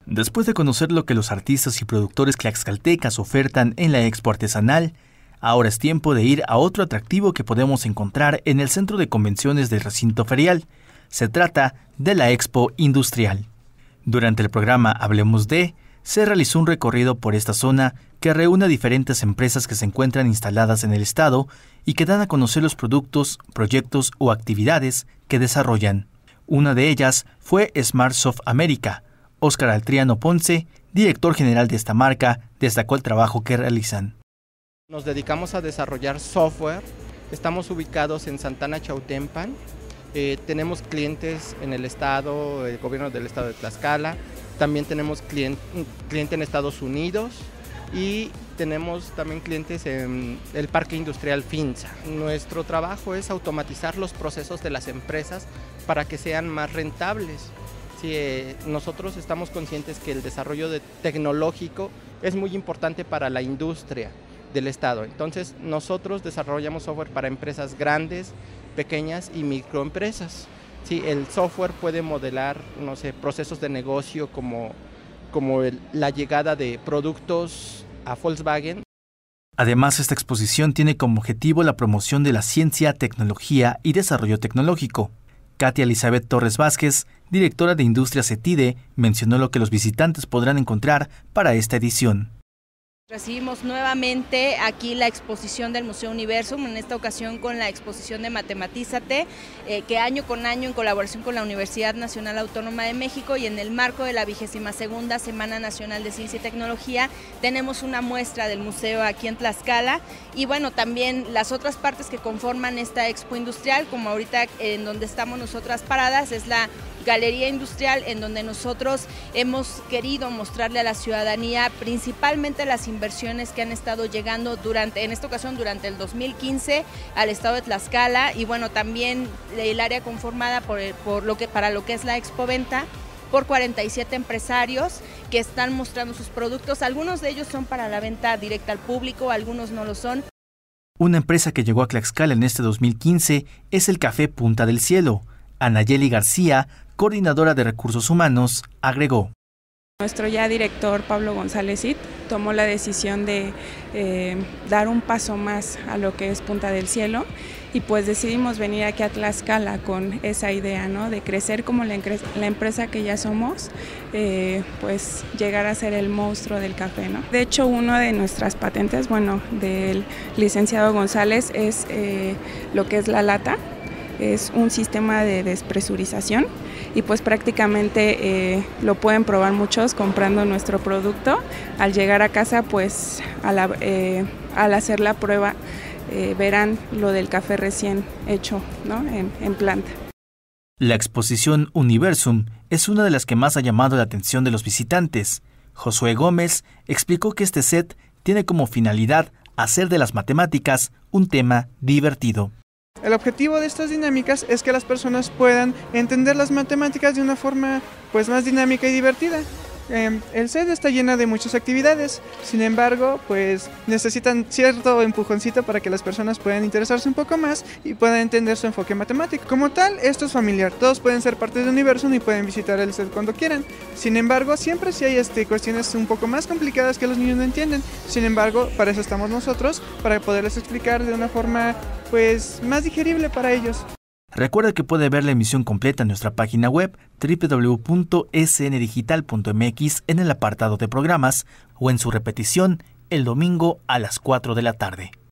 Después de conocer lo que los artistas y productores tlaxcaltecas ofertan en la Expo Artesanal, ahora es tiempo de ir a otro atractivo que podemos encontrar en el centro de convenciones del recinto ferial. Se trata de la Expo Industrial. Durante el programa Hablemos de, se realizó un recorrido por esta zona que reúne a diferentes empresas que se encuentran instaladas en el estado y que dan a conocer los productos, proyectos o actividades que desarrollan. Una de ellas fue SmartSoft América. Óscar Altriano Ponce, director general de esta marca, destacó el trabajo que realizan. Nos dedicamos a desarrollar software. Estamos ubicados en Santana Chautempan. Tenemos clientes en el estado, el gobierno del estado de Tlaxcala. También tenemos cliente en Estados Unidos y tenemos también clientes en el Parque Industrial Finza. Nuestro trabajo es automatizar los procesos de las empresas para que sean más rentables. Sí, nosotros estamos conscientes que el desarrollo tecnológico es muy importante para la industria del estado. Entonces nosotros desarrollamos software para empresas grandes, pequeñas y microempresas. Sí, el software puede modelar, procesos de negocio como la llegada de productos a Volkswagen. Además, esta exposición tiene como objetivo la promoción de la ciencia, tecnología y desarrollo tecnológico. Katia Elizabeth Torres Vázquez, directora de Industria CETIDE, mencionó lo que los visitantes podrán encontrar para esta edición. Recibimos nuevamente aquí la exposición del Museo Universum, en esta ocasión con la exposición de Matematízate, que año con año en colaboración con la Universidad Nacional Autónoma de México y en el marco de la 22ª Semana Nacional de Ciencia y Tecnología tenemos una muestra del museo aquí en Tlaxcala y bueno, también las otras partes que conforman esta Expo Industrial, como ahorita en donde estamos nosotras paradas, es la Galería Industrial, en donde nosotros hemos querido mostrarle a la ciudadanía principalmente las inversiones que han estado llegando en esta ocasión durante el 2015 al estado de Tlaxcala y bueno, también el área conformada para lo que es la Expoventa por 47 empresarios que están mostrando sus productos. Algunos de ellos son para la venta directa al público, algunos no lo son. Una empresa que llegó a Tlaxcala en este 2015 es el Café Punta del Cielo. Anayeli García, coordinadora de Recursos Humanos, agregó. Nuestro ya director Pablo González Cid tomó la decisión de dar un paso más a lo que es Punta del Cielo y pues decidimos venir aquí a Tlaxcala con esa idea, ¿no? De crecer como la empresa que ya somos, pues llegar a ser el monstruo del café, ¿no? De hecho, una de nuestras patentes, del licenciado González es lo que es la lata. Es un sistema de despresurización y pues prácticamente lo pueden probar muchos comprando nuestro producto. Al llegar a casa, pues al hacer la prueba verán lo del café recién hecho, ¿no? en planta. La exposición Universum es una de las que más ha llamado la atención de los visitantes. Josué Gómez explicó que este set tiene como finalidad hacer de las matemáticas un tema divertido. El objetivo de estas dinámicas es que las personas puedan entender las matemáticas de una forma más dinámica y divertida. El set está lleno de muchas actividades, sin embargo, necesitan cierto empujoncito para que las personas puedan interesarse un poco más y puedan entender su enfoque matemático. Como tal, esto es familiar, todos pueden ser parte de Universum y pueden visitar el set cuando quieran. Sin embargo, siempre sí hay cuestiones un poco más complicadas que los niños no entienden. Sin embargo, para eso estamos nosotros, para poderles explicar de una forma más digerible para ellos. Recuerda que puede ver la emisión completa en nuestra página web www.sndigital.mx en el apartado de programas o en su repetición el domingo a las 4 de la tarde.